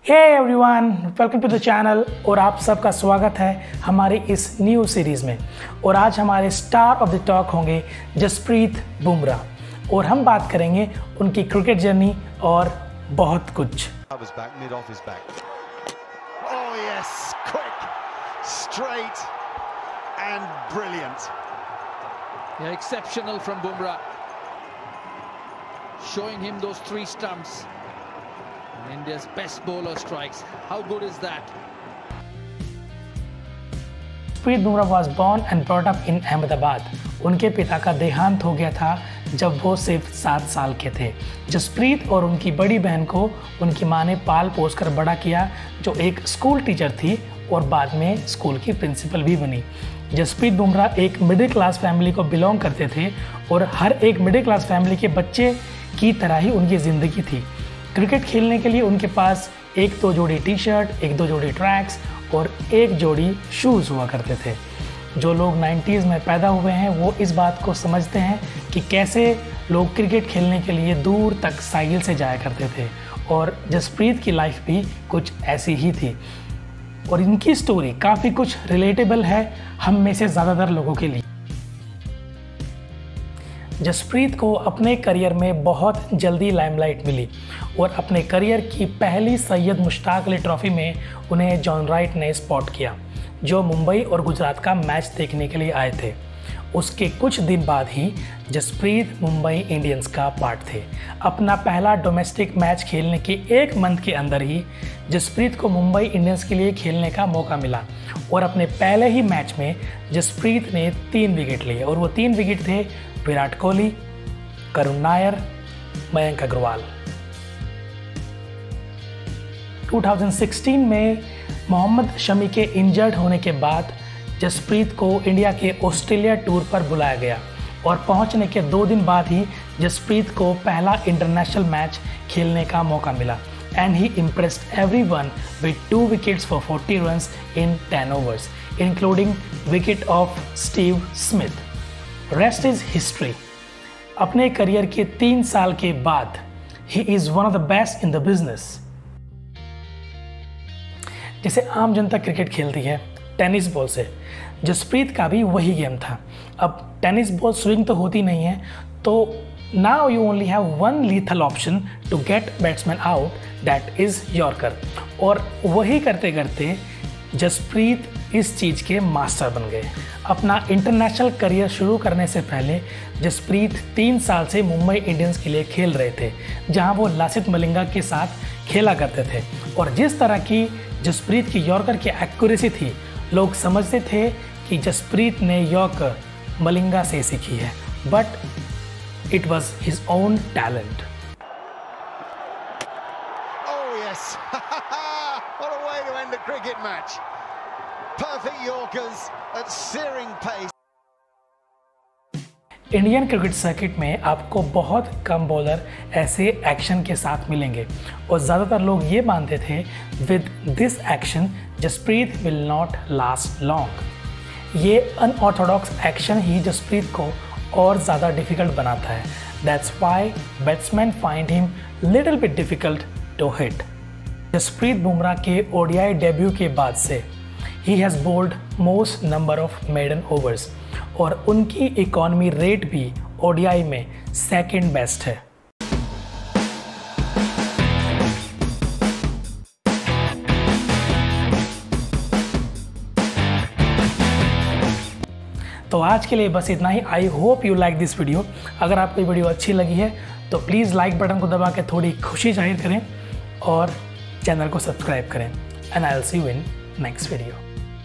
Hey everyone, welcome to the channel और आप सबका स्वागत है हमारी इस न्यू सीरीज़ में। और आज हमारे स्टार ऑफ द टॉक होंगे जसप्रीत बुमराह और हम बात करेंगे उनकी क्रिकेट जर्नी और बहुत कुछ। Exceptional from Bumrah, showing him those 3 stumps. And India's best bowler strikes. How good is that? Jasprit Bumrah was born and brought up in Ahmedabad. उनके पिता का देहांत हो गया था जब वो सिर्फ 7 साल के थे। जसप्रीत और उनकी बड़ी बहन को उनकी माँ ने पाल पोस कर बड़ा किया, जो एक स्कूल टीचर थी और बाद में स्कूल की प्रिंसिपल भी बनी। जसप्रीत बुमराह एक मिडिल क्लास फैमिली को बिलोंग करते थे और हर एक मिडिल क्लास फैमिली के बच्चे की तरह ही उनकी ज़िंदगी थी। क्रिकेट खेलने के लिए उनके पास 1-2 जोड़ी टी शर्ट, 1-2 जोड़ी ट्रैक्स और 1 जोड़ी शूज़ हुआ करते थे। जो लोग 90s में पैदा हुए हैं वो इस बात को समझते हैं कि कैसे लोग क्रिकेट खेलने के लिए दूर तक साइकिल से जाया करते थे, और जसप्रीत की लाइफ भी कुछ ऐसी ही थी। और इनकी स्टोरी काफ़ी कुछ रिलेटेबल है हम में से ज़्यादातर लोगों के लिए। जसप्रीत को अपने करियर में बहुत जल्दी लाइमलाइट मिली और अपने करियर की पहली सैयद मुश्ताक अली ट्रॉफी में उन्हें जॉन राइट ने स्पॉट किया, जो मुंबई और गुजरात का मैच देखने के लिए आए थे। उसके कुछ दिन बाद ही जसप्रीत मुंबई इंडियंस का पार्ट थे। अपना पहला डोमेस्टिक मैच खेलने के 1 मंथ के अंदर ही जसप्रीत को मुंबई इंडियंस के लिए खेलने का मौका मिला और अपने पहले ही मैच में जसप्रीत ने 3 विकेट लिए, और वो 3 विकेट थे विराट कोहली, करुण नायर, मयंक अग्रवाल। 2016 में मोहम्मद शमी के इंजर्ड होने के बाद जसप्रीत को इंडिया के ऑस्ट्रेलिया टूर पर बुलाया गया और पहुंचने के 2 दिन बाद ही जसप्रीत को पहला इंटरनेशनल मैच खेलने का मौका मिला, and he impressed everyone with 2 wickets for 40 runs in 10 overs, including wicket of Steve Smith. Rest is history. अपने करियर के 3 साल के बाद he is one of the best in the business. जैसे आम जनता क्रिकेट खेलती है टेनिस बॉल से, जसप्रीत का भी वही गेम था। अब टेनिस बॉल स्विंग तो होती नहीं है, तो now you only have 1 lethal option to get batsman out, that is yorker. और वही करते करते जसप्रीत इस चीज़ के मास्टर बन गए। अपना इंटरनेशनल करियर शुरू करने से पहले जसप्रीत 3 साल से मुंबई इंडियंस के लिए खेल रहे थे, जहां वो लासिथ मलिंगा के साथ खेला करते थे। और जिस तरह की जसप्रीत की यॉर्कर की एक्यूरेसी थी, लोग समझते थे कि जसप्रीत ने यॉर्कर मलिंगा से सीखी है, but it was his own talent. Indian cricket circuit में आपको बहुत कम बॉलर ऐसे एक्शन के साथ मिलेंगे, और ज़्यादातर लोग ये मानते थे with this action Jasprit will not last long. ये अनऑर्थोडॉक्स एक्शन ही जसप्रीत को और ज़्यादा डिफ़िकल्ट बनाता है। That's why batsman find him little bit difficult to hit. Jasprit Bumrah के ओडीआई डेब्यू के बाद से ही has bowled most number of maiden overs, और उनकी इकॉनमी रेट भी ओडीआई में 2nd बेस्ट है। तो आज के लिए बस इतना ही। I hope you like this video. अगर आपको ये वीडियो अच्छी लगी है तो प्लीज़ लाइक बटन को दबा के थोड़ी खुशी जाहिर करें और चैनल को सब्सक्राइब करें, and I will see you in next video.